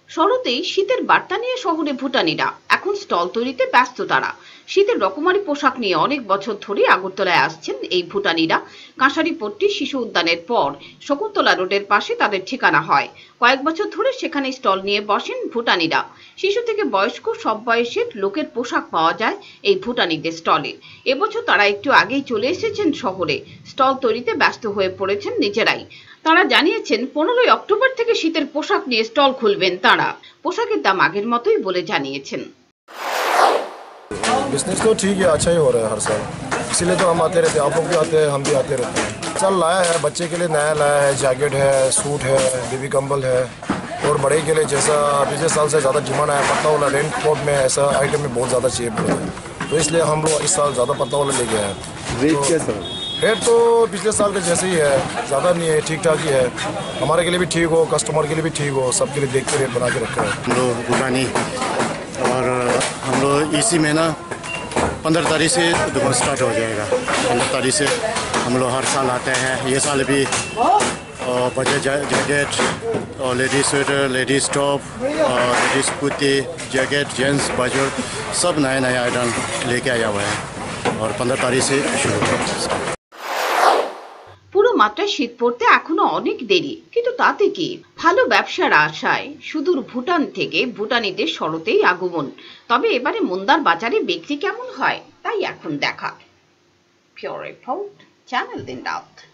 শরতেই শীতের বার্তা নিয়ে শহরে ভুটানিরা এখন স্টল তৈরিতে ব্যস্ত। তারা শীতের রকমারি পোশাক নিয়ে অনেক বছর ধরে আগরতলায় আসছেন এই ভুটানিরা। কাঁসারিপট্টি শিশু উদ্যানের পর শকুন্তলা রোডের পাশে তাদের ঠিকানা হয়। কয়েক বছর ধরে সেখানে স্টল নিয়ে বসেন ভুটানিরা। শিশু থেকে বয়স্ক সব বয়সের লোকের পোশাক পাওয়া যায় এই ভুটানিদের স্টলে। এবছর তারা একটু আগেই চলে এসেছেন শহরে, স্টল তৈরিতে ব্যস্ত হয়ে পড়েছেন নিজেরাই। তারা জানিয়েছেন 15ই অক্টোবর থেকে শীতের পোশাক নিয়ে স্টল খুলবেন তারা। পোশাকের দাম আগের মতোই বলে জানিয়েছেন। बिजनेस तो ठीक है, अच्छा ही हो रहा है हर साल, इसीलिए तो हम आते रहते हैं, आप लोग भी आते हैं, हम भी आते रहते हैं। चल लाया है, बच्चे के लिए नया लाया है, जैकेट है, सूट है, बेबी कंबल है, और बड़े के लिए जैसा पिछले साल से ज़्यादा डिमांड है पत्ता वाला रेन कोट में, ऐसा आइटम में बहुत ज़्यादा चाहिए पड़े हैं, तो इसलिए हम लोग इस साल ज़्यादा पत्ता वाला लेके आए हैं। रेट कैसा? रेट तो पिछले साल के जैसे ही है, ज़्यादा नहीं है, ठीक ठाक ही है, हमारे के लिए भी ठीक हो, कस्टमर के लिए भी ठीक हो, सबके लिए देख के रेट बना के रखा है। हम लोग भूटानी और हम लोग इसी महीना 15 तारीख से दुकान स्टार्ट हो जाएगा। 15 तारीख से हम लोग हर साल आते हैं, ये साल भी बच्चे जैकेट और लेडीज स्वेटर, लेडीज टॉप और लेडीज कुर्ती, जैकेट, जेंट्स बाजू सब नए नए आइटम लेके आया हुआ है और 15 तारीख से शुरू होगा। পুরো মাত্রায় শীত পড়তে এখনো অনেক দেরি, কিন্তু তাতে কি, ভালো ব্যবসার আশায় সুদূর ভুটান থেকে ভুটানিদের শরতেই আগমন। তবে এবারে মন্দার বাজারে বিক্রি কেমন হয় তাই এখন দেখা। পিওর রিপোর্ট, চ্যানেল দিন রাত।